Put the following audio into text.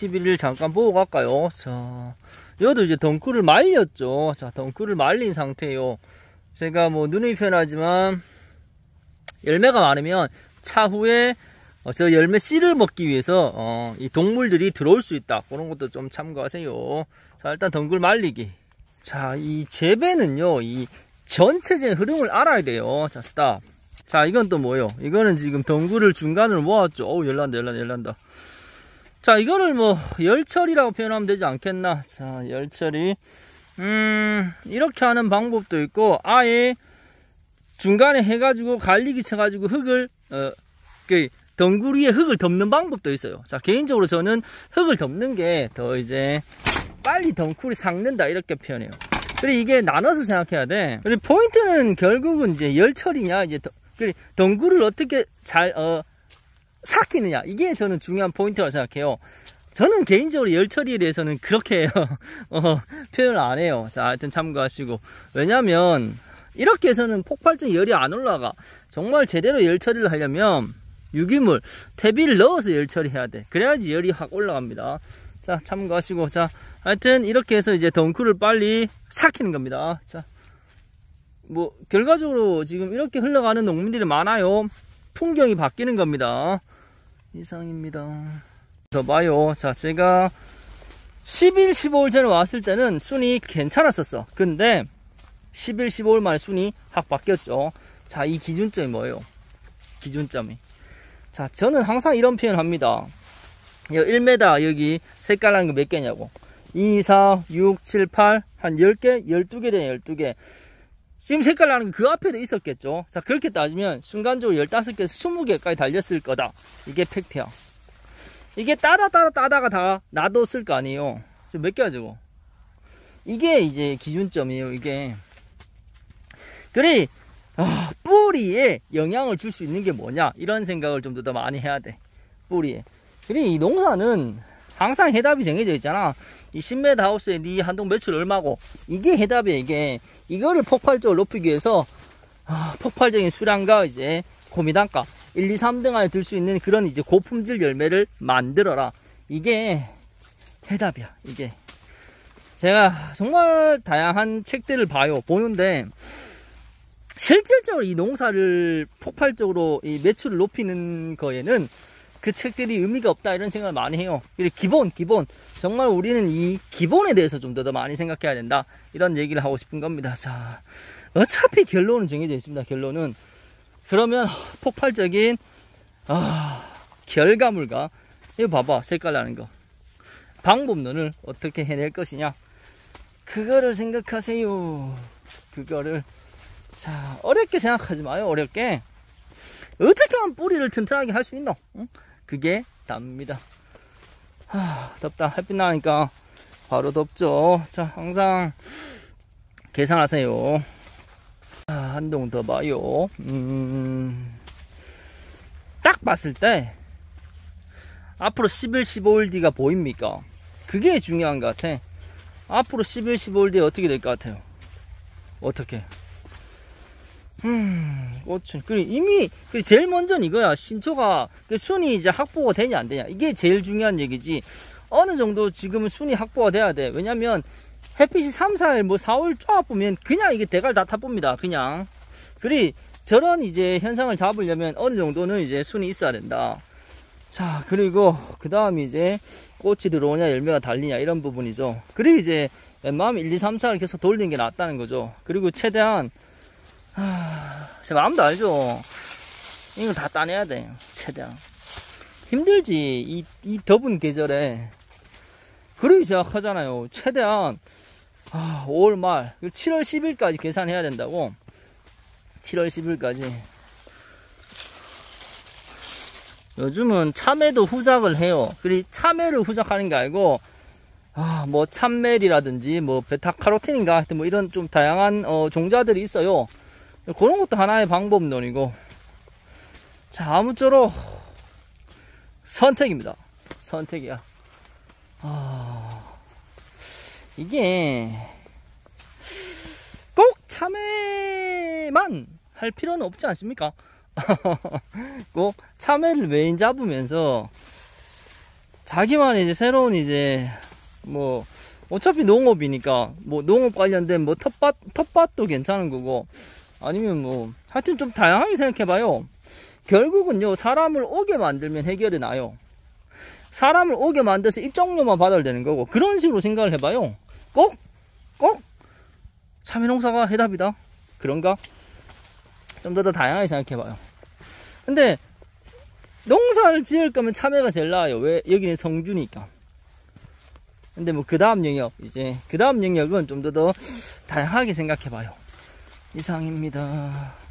21일 잠깐 보고 갈까요? 자, 여기도 이제 덩쿨을 말렸죠. 자, 덩쿨을 말린 상태예요. 제가 뭐 눈이 편하지만 열매가 많으면 차후에 저 열매 씨를 먹기 위해서 이 동물들이 들어올 수 있다. 그런 것도 좀 참고하세요. 자, 일단 덩쿨 말리기. 자, 이 재배는요, 이 전체적인 흐름을 알아야 돼요. 자, 스탑. 자, 이건 또 뭐예요? 이거는 지금 덩굴을 중간으로 모았죠. 어우, 열난다. 자, 이거를 뭐 열처리라고 표현하면 되지 않겠나? 자, 열처리. 이렇게 하는 방법도 있고, 아예 중간에 해가지고 갈리기 쳐가지고 흙을 덩굴 위에 흙을 덮는 방법도 있어요. 자, 개인적으로 저는 흙을 덮는 게 더 이제 빨리 덩굴이 삭는다 이렇게 표현해요. 그리고 이게 나눠서 생각해야 돼. 그리고 포인트는 결국은 이제 열처리냐, 이제 덩굴을 어떻게 잘 삭히느냐, 이게 저는 중요한 포인트라고 생각해요. 저는 개인적으로 열처리에 대해서는 그렇게 표현을 안 해요. 자, 하여튼 참고하시고. 왜냐면 이렇게 해서는 폭발적인 열이 안 올라가. 정말 제대로 열처리를 하려면 유기물, 퇴비를 넣어서 열처리해야 돼. 그래야지 열이 확 올라갑니다. 자, 참고하시고. 자, 하여튼 이렇게 해서 이제 덩굴을 빨리 삭히는 겁니다. 자, 뭐 결과적으로 지금 이렇게 흘러가는 농민들이 많아요. 풍경이 바뀌는 겁니다. 이상입니다. 더 봐요. 자, 제가 10일, 15일 전에 왔을 때는 순이 괜찮았었어. 근데 10일, 15일 만에 순이 확 바뀌었죠. 자, 이 기준점이 뭐예요? 기준점이. 자, 저는 항상 이런 표현 합니다. 1m 여기 색깔 나는 거 몇 개냐고. 2, 4, 6, 7, 8, 한 10개? 12개 되네, 12개. 지금 색깔 나는 거 그 앞에도 있었겠죠. 자, 그렇게 따지면 순간적으로 15개에서 20개까지 달렸을 거다. 이게 팩트야. 이게 따다가 다 놔뒀을 거 아니에요. 몇 개야 저거. 이게 이제 기준점이에요. 이게. 그래, 뿌리에 영향을 줄 수 있는 게 뭐냐, 이런 생각을 좀 더 많이 해야 돼. 뿌리에. 그래, 이 농사는 항상 해답이 정해져 있잖아. 이 10m 하우스에 네 한동 매출 얼마고, 이게 해답이야. 이게 이거를 폭발적으로 높이기 위해서 폭발적인 수량과 이제 고미단가 1, 2, 3등 안에 들 수 있는 그런 이제 고품질 열매를 만들어라. 이게 해답이야. 이게 제가 정말 다양한 책들을 보는데 실질적으로 이 농사를 폭발적으로 이 매출을 높이는 거에는 그 책들이 의미가 없다, 이런 생각을 많이 해요. 기본 정말 우리는 이 기본에 대해서 좀 더 많이 생각해야 된다, 이런 얘기를 하고 싶은 겁니다. 자, 어차피 결론은 정해져 있습니다. 결론은. 그러면 폭발적인 결과물과, 이거 봐봐, 색깔 나는 거, 방법론을 어떻게 해낼 것이냐, 그거를 생각하세요. 그거를. 자, 어렵게 생각하지 마요. 어렵게. 어떻게 하면 뿌리를 튼튼하게 할 수 있노? 응? 그게 답니다. 덥다. 햇빛 나니까 바로 덥죠. 자, 항상 계산하세요. 한동 더 봐요. 딱 봤을 때 앞으로 11, 15일 뒤가 보입니까? 그게 중요한 것 같아. 앞으로 11, 15일 뒤에 어떻게 될 것 같아요? 어떻게? 꽃은. 그리고 이미, 제일 먼저는 이거야. 신초가, 순이 이제 확보가 되냐, 안 되냐. 이게 제일 중요한 얘기지. 어느 정도 지금은 순이 확보가 돼야 돼. 왜냐면, 햇빛이 3, 4일, 뭐 4, 5일 쫙 보면 그냥 이게 대갈 다 타봅니다. 그냥. 그리, 저런 이제 현상을 잡으려면 어느 정도는 이제 순이 있어야 된다. 자, 그리고, 그 다음 이제, 꽃이 들어오냐, 열매가 달리냐, 이런 부분이죠. 그리고 이제, 웬만하면 1, 2, 3, 4를 계속 돌리는 게 낫다는 거죠. 그리고 최대한, 제 마음도 알죠. 이거 다 따내야 돼. 최대한. 힘들지. 이 더운 계절에. 그러기 시작하잖아요. 최대한 5월 말 7월 10일까지 계산해야 된다고. 7월 10일까지. 요즘은 참외도 후작을 해요. 그리고 참외를 후작하는 게 아니고 뭐 참멜이라든지 뭐 베타카로틴인가 하여튼 뭐 이런 좀 다양한 종자들이 있어요. 그런 것도 하나의 방법론이고. 자, 아무쪼록 선택입니다. 선택이야. 이게 꼭 참외만 할 필요는 없지 않습니까? 꼭 참외를 메인 잡으면서 자기만의 이제 새로운 이제 뭐 어차피 농업이니까 뭐 농업 관련된 뭐 텃밭도 괜찮은 거고, 아니면 뭐 하여튼 좀 다양하게 생각해봐요. 결국은요, 사람을 오게 만들면 해결이 나요. 사람을 오게 만들어서 입장료만 받아야 되는 거고, 그런 식으로 생각을 해봐요. 꼭 참외농사가 해답이다, 그런가? 좀 더 다양하게 생각해봐요. 근데 농사를 지을 거면 참외가 제일 나아요. 왜? 여기는 성주니까. 근데 뭐 그 다음 영역은 좀 더 다양하게 생각해봐요. 이상입니다.